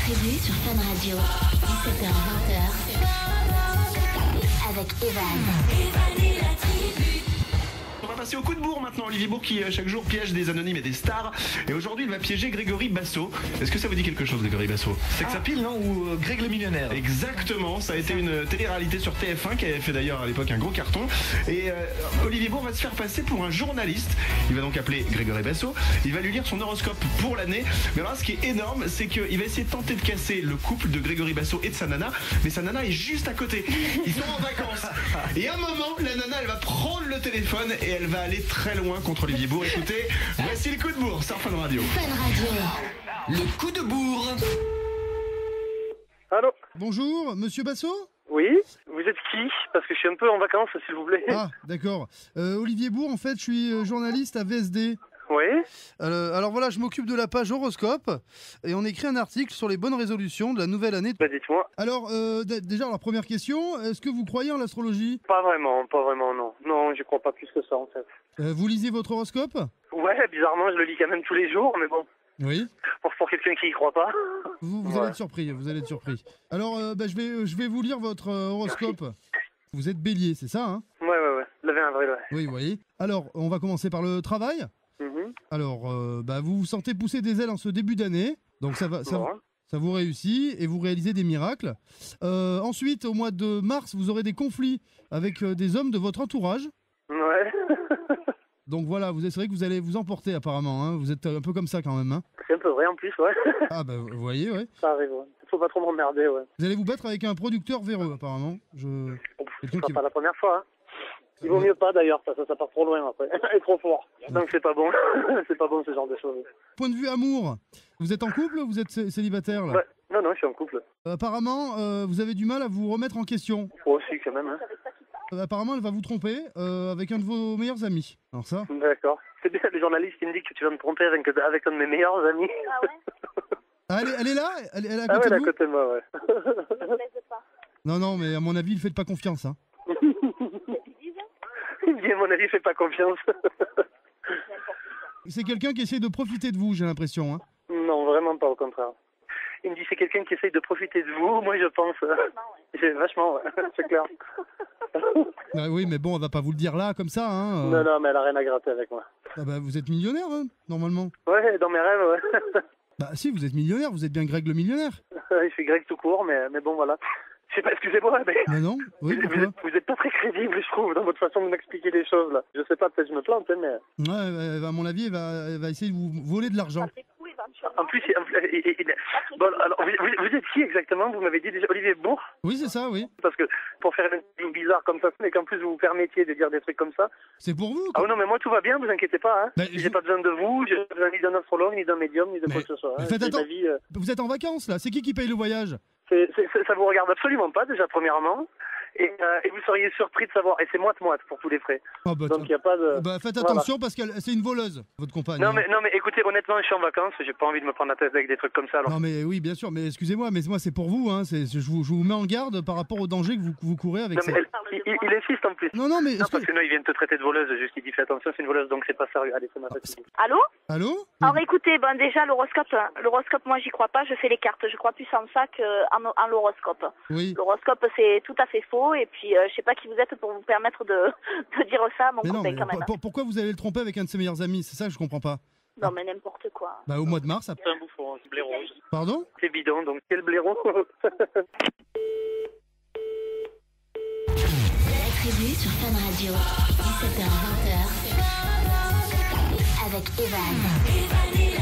Tribu sur Fun Radio, 17h-20h, avec Evan et la tribu. On va passer au coup de bourre maintenant. Olivier Bourg qui chaque jour piège des anonymes et des stars. Et aujourd'hui il va piéger Grégory Basso. Est-ce que ça vous dit quelque chose, Grégory Basso? C'est que ça pile, non? Ou Greg le millionnaire? Exactement, ça a été une télé-réalité sur TF1 qui avait fait d'ailleurs à l'époque un gros carton. Et Olivier Bourg va se faire passer pour un journaliste. Il va donc appeler Grégory Basso. Il va lui lire son horoscope pour l'année. Mais alors ce qui est énorme, c'est qu'il va essayer de tenter de casser le couple de Grégory Basso et de sa nana. Mais sa nana est juste à côté. Ils sont en vacances. Et à un moment, la nana elle va prendre le téléphone et elle va aller très loin contre Olivier Bourg. Écoutez, voici le coup de bourre sur Fun Radio. Fun Radio. Le coup de bourre. Allô? Bonjour, monsieur Basso? Oui? Vous êtes qui? Parce que je suis un peu en vacances, s'il vous plaît. Ah, d'accord. Olivier Bourg, en fait, je suis journaliste à VSD. Oui? Alors voilà, je m'occupe de la page horoscope et on écrit un article sur les bonnes résolutions de la nouvelle année. Bah dites-moi. Alors, déjà, la première question, est-ce que vous croyez en l'astrologie? Pas vraiment, non. Non, je crois pas plus que ça, en fait. Vous lisez votre horoscope? Ouais, bizarrement, je le lis quand même tous les jours, mais bon. Oui. Pour quelqu'un qui y croit pas. Vous allez être surpris, vous allez être surpris. Alors, je vais vous lire votre horoscope. Merci. Vous êtes bélier, c'est ça, hein? Ouais. L'avez un vrai, ouais. Oui, vous voyez. Alors, on va commencer par le travail. Alors, vous vous sentez pousser des ailes en ce début d'année, donc ça vous réussit et vous réalisez des miracles. Ensuite, au mois de mars, vous aurez des conflits avec des hommes de votre entourage. Ouais. Donc voilà, c'est vrai que vous allez vous emporter apparemment, hein. Vous êtes un peu comme ça quand même, hein. C'est un peu vrai en plus, ouais. Ah bah vous voyez, ouais. Ça arrive, ouais. Faut pas trop m'emmerder, ouais. Vous allez vous battre avec un producteur véreux apparemment. Ce sera pas la première fois, hein. Il vaut mieux pas d'ailleurs, ça part trop loin après. Et trop fort. Donc c'est pas bon. C'est pas bon ce genre de choses. Point de vue amour, vous êtes en couple ou vous êtes célibataire là? Ouais. Non, je suis en couple. Apparemment, vous avez du mal à vous remettre en question. Oh si, quand même, hein. Apparemment, elle va vous tromper avec un de vos meilleurs amis. Alors ça? D'accord. C'est bien les journalistes qui me disent que tu vas me tromper avec un de mes meilleurs amis. Ah ouais? Ah, elle est là? Elle est à Ah côté ouais, de à vous? côté de moi, ouais. Je ne baise pas. Non, mais à mon avis, il ne fait pas confiance. Hein. Il me dit, à mon avis, fais pas confiance. C'est quelqu'un qui essaie de profiter de vous, j'ai l'impression. Hein. Non, vraiment pas, au contraire. Il me dit, c'est quelqu'un qui essaye de profiter de vous. Moi, je pense. Vachement, ouais. C'est clair. Ah oui, mais bon, elle va pas vous le dire là, comme ça. Hein, Non, mais elle a rien à gratter avec moi. Ah bah, vous êtes millionnaire, hein, normalement. Ouais, dans mes rêves, ouais. Bah si, vous êtes millionnaire, vous êtes bien Greg le millionnaire. Je suis grec tout court, mais bon, voilà. Je sais pas, excusez-moi, mais... Non, oui, pourquoi? vous êtes pas très crédible, je trouve, dans votre façon de m'expliquer les choses, là. Je sais pas, peut-être je me plante, hein, mais... Ouais, à mon avis, elle va essayer de vous voler de l'argent. En plus, bon, alors, vous êtes qui exactement? Vous m'avez dit déjà Olivier Bourg? Oui, c'est ça, oui. Parce que pour faire une ligne bizarre comme ça, mais qu'en plus vous vous permettiez de dire des trucs comme ça... C'est pour vous, Ah quoi. non, mais moi tout va bien, vous inquiétez pas, hein. Bah, J'ai pas besoin de vous, j'ai pas besoin ni d'un astrologue, ni d'un médium, ni de quoi que ce soit. Mais Hein. faites J'ai attention. ma vie, Vous êtes en vacances, là. C'est qui paye le voyage? ça vous regarde absolument pas, déjà, premièrement. Et vous seriez surpris de savoir, et c'est moite-moite pour tous les frais. Ah bah, Donc il n'y a pas de... faites attention parce que c'est une voleuse, votre compagne. Non mais écoutez, honnêtement, je suis en vacances, j'ai pas envie de me prendre la tête avec des trucs comme ça. Alors. Non mais oui, bien sûr, mais excusez-moi, mais moi c'est pour vous, hein. Je vous mets en garde par rapport au danger que vous courez avec Non, ça. mais il insiste en plus. Non, mais... Non, parce que non, il vient de te traiter de voleuse, juste il dit fais attention, c'est une voleuse, donc c'est pas sérieux. Allez, c'est ma tête. Allô? Allô? Alors écoutez, déjà l'horoscope, moi j'y crois pas, je fais les cartes, je crois plus en ça qu'en l'horoscope. Oui. L'horoscope c'est tout à fait faux, et puis je sais pas qui vous êtes pour vous permettre de dire ça à mon Mais non, copain mais quand même. pourquoi vous allez le tromper avec un de ses meilleurs amis? C'est ça que je comprends pas. Non mais n'importe quoi. Bah au mois de mars... C'est un bouffon, c'est blaireau. Pardon? C'est bidon, donc quel blaireau. La tribu sur Fun Radio, 17h-20h, avec Evan.